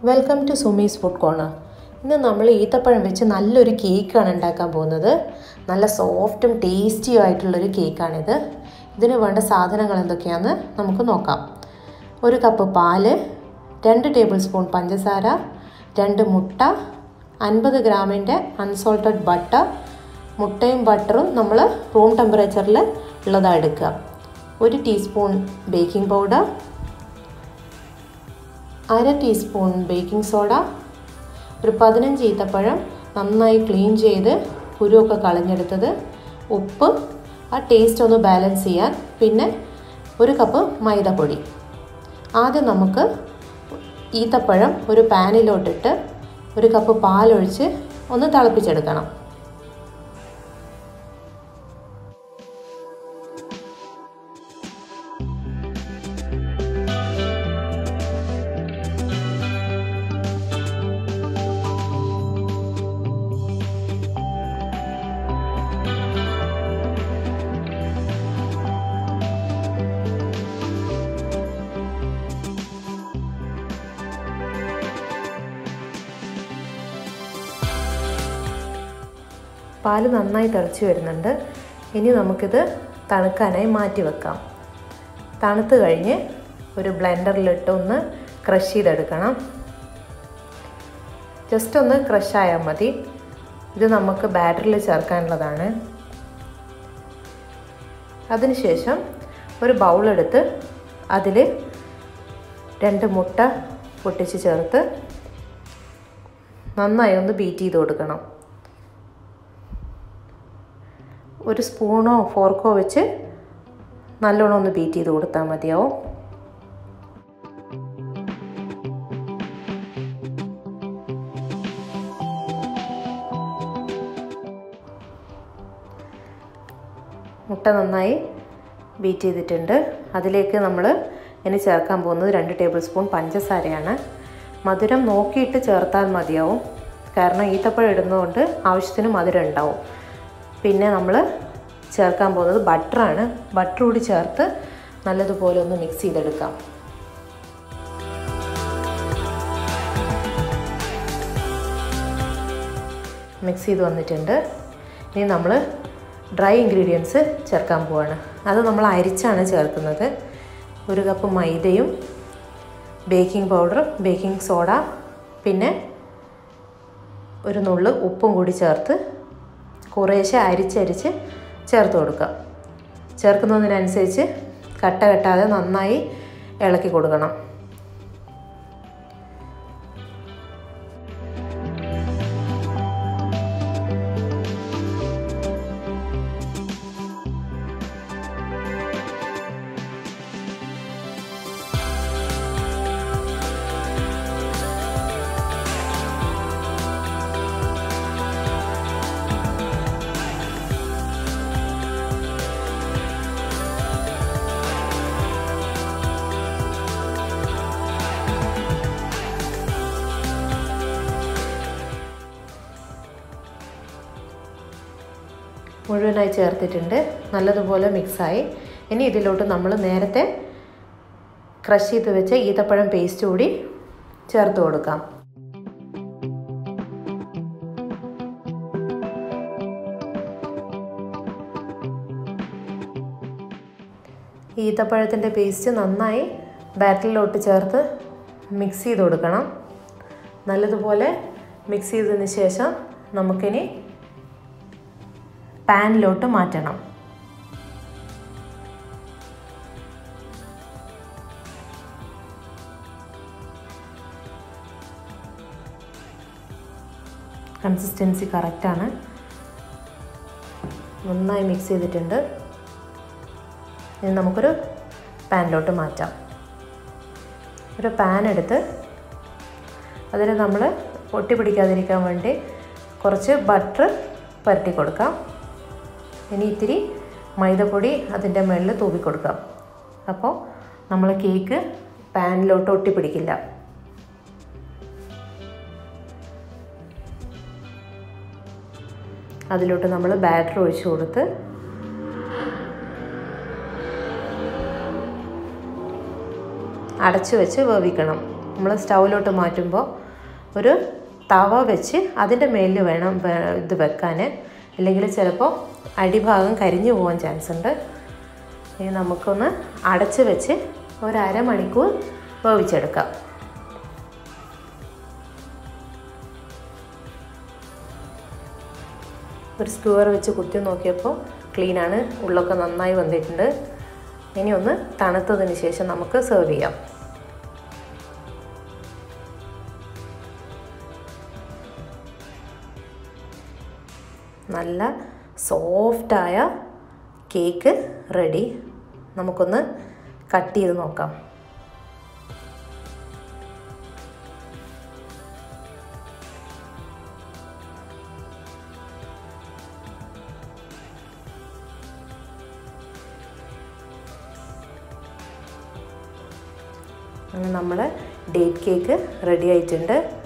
Welcome to Sumi's food corner. ഇന്ന് നമ്മൾ ഈത്തപ്പഴം വെച്ച് നല്ലൊരു കേക്കാണ് ഉണ്ടാക്കാൻ പോകുന്നത്. നല്ല സോഫ്റ്റും ടേസ്റ്റിയും ആയിട്ടുള്ളൊരു കേക്കാണിത്. ഇതിന് വേണ്ട സാധനങ്ങൾ എന്തൊക്കെയാണെന്ന് നമുക്ക് നോക്കാം. 1 കപ്പ് പാല്, 2 ടേബിൾ സ്പൂൺ പഞ്ചസാര, 2 മുട്ട, 50 ഗ്രാമിൻ്റെ അൺസോൾട്ടഡ് ബട്ടർ. മുട്ടയും ബട്ടറും നമ്മൾ റൂം ടെമ്പറേച്ചറിൽ ഉള്ളതാണ് എടുക്കുക. 1 teaspoon baking powder, 1/2 teaspoon baking soda, ഒരു 15 ഈത്തപ്പഴം നന്നായി ക്ലീൻ ചെയ്ത് കുരുവൊക്കെ കളഞ്ഞെടുത്തത്, ഉപ്പ്, ആ ടേസ്റ്റ് ഒന്ന് ബാലൻസ് ചെയ്യാൻ, പിന്നെ 1 കപ്പ് മൈദപ്പൊടി. ആദ്യം നമുക്ക് ഈത്തപ്പഴം ഒരു പാനിലോട്ടിട്ട് 1 കപ്പ് പാലൊഴിച്ച് ഒന്ന് തിളപ്പിച്ചെടുക്കണം. പാല് നന്നായി തിളച്ച് വരുന്നുണ്ട്. ഇനി നമുക്കിത് തണുക്കാനായി മാറ്റി വെക്കാം. തണുത്ത് കഴിഞ്ഞ് ഒരു ബ്ലെൻഡറിലിട്ട് ഒന്ന് ക്രഷ് ചെയ്തെടുക്കണം. ജസ്റ്റ് ഒന്ന് ക്രഷ് ആയാൽ മതി. ഇത് നമുക്ക് ബാറ്ററിൽ ചേർക്കാനുള്ളതാണ്. അതിനുശേഷം ഒരു ബൗളെടുത്ത് അതിൽ 2 മുട്ട പൊട്ടിച്ച് ചേർത്ത് നന്നായി ഒന്ന് ബീറ്റ് ചെയ്ത് കൊടുക്കണം. ഒരു സ്പൂണോ ഫോർക്കോ വെച്ച് നല്ലോണം ഒന്ന് ബീറ്റ് ചെയ്ത് കൊടുത്താൽ മതിയാവും. മുട്ട നന്നായി ബീറ്റ് ചെയ്തിട്ടുണ്ട്. അതിലേക്ക് നമ്മൾ ഇനി ചേർക്കാൻ പോകുന്നത് 2 ടേബിൾ സ്പൂൺ പഞ്ചസാരയാണ്. മധുരം നോക്കിയിട്ട് ചേർത്താൽ മതിയാവും, കാരണം ഈത്തപ്പഴം ഇടുന്നതുകൊണ്ട് ആവശ്യത്തിന് മധുരം ഉണ്ടാവും. പിന്നെ നമ്മൾ ചേർക്കാൻ പോകുന്നത് ബട്ടറാണ്. ബട്ടർ കൂടി ചേർത്ത് നല്ലതുപോലെ ഒന്ന് മിക്സ് ചെയ്തെടുക്കാം. മിക്സ് ചെയ്ത് വന്നിട്ടുണ്ട്. ഇനി നമ്മൾ ഡ്രൈ ഇൻഗ്രീഡിയൻസ് ചേർക്കാൻ പോവാണ്. അത് നമ്മൾ അരിച്ചാണ് ചേർക്കുന്നത്. 1 കപ്പ് മൈദയും ബേക്കിംഗ് പൗഡർ, ബേക്കിംഗ് സോഡ, പിന്നെ ഒരു നുള്ള് ഉപ്പും കൂടി ചേർത്ത് കുറേശ്ശെ അരിച്ചരിച്ച് ചേർത്ത് കൊടുക്കുക. ചേർക്കുന്നതിനനുസരിച്ച് കട്ട കെട്ടാതെ നന്നായി ഇളക്കി കൊടുക്കണം. മുഴുവനായി ചേർത്തിട്ടുണ്ട്. നല്ലതുപോലെ മിക്സായി. ഇനി ഇതിലോട്ട് നമ്മൾ നേരത്തെ ക്രഷ് ചെയ്ത് വെച്ച ഈത്തപ്പഴം പേസ്റ്റ് കൂടി ചേർത്ത് കൊടുക്കാം. ഈത്തപ്പഴത്തിൻ്റെ പേസ്റ്റ് നന്നായി ബാറ്ററിലോട്ട് ചേർത്ത് മിക്സ് ചെയ്ത് കൊടുക്കണം. നല്ലതുപോലെ മിക്സ് ചെയ്തതിന് ശേഷം നമുക്കിനി പാനിലോട്ട് മാറ്റണം. കൺസിസ്റ്റൻസി കറക്റ്റാണ്. നന്നായി മിക്സ് ചെയ്തിട്ടുണ്ട്. ഇനി നമുക്കൊരു പാനിലോട്ട് മാറ്റാം. ഒരു പാൻ എടുത്ത് അതിൽ നമ്മൾ പൊട്ടി പിടിക്കാതിരിക്കാൻ വേണ്ടി കുറച്ച് ബട്ടർ പുരട്ടി കൊടുക്കാം. ഇനി ഇത്തിരി മൈദപ്പൊടി അതിൻ്റെ മുകളിൽ തൂവി കൊടുക്കാം. അപ്പോൾ നമ്മൾ കേക്ക് പാനിലോട്ട് ഒട്ടിപ്പിടിക്കില്ല. അതിലോട്ട് നമ്മൾ ബാറ്റർ ഒഴിച്ച് കൊടുത്ത് അടച്ചു വെച്ച് വേവിക്കണം. നമ്മൾ സ്റ്റൗവിലോട്ട് മാറ്റുമ്പോൾ ഒരു തവ വെച്ച് അതിൻ്റെ മേലിൽ വേണം ഇത് വെക്കാൻ, അല്ലെങ്കിൽ ചിലപ്പോൾ അടിഭാഗം കരിഞ്ഞു പോകാൻ ചാൻസ് ഉണ്ട്. ഇനി നമുക്കൊന്ന് അടച്ച് വെച്ച് ഒരു അരമണിക്കൂർ വേവിച്ചെടുക്കാം. ഒരു സ്ക്വയർ വെച്ച് കുത്തി നോക്കിയപ്പോൾ ക്ലീനാണ്, ഉള്ളൊക്കെ നന്നായി വന്നിട്ടുണ്ട്. ഇനി ഒന്ന് തണുത്തതിന് ശേഷം നമുക്ക് സെർവ് ചെയ്യാം. നല്ല സോഫ്റ്റായ കേക്ക് റെഡി. നമുക്കൊന്ന് കട്ട് ചെയ്ത് നോക്കാം. അങ്ങനെ നമ്മുടെ ഡേറ്റ് കേക്ക് റെഡി ആയിട്ടുണ്ട്.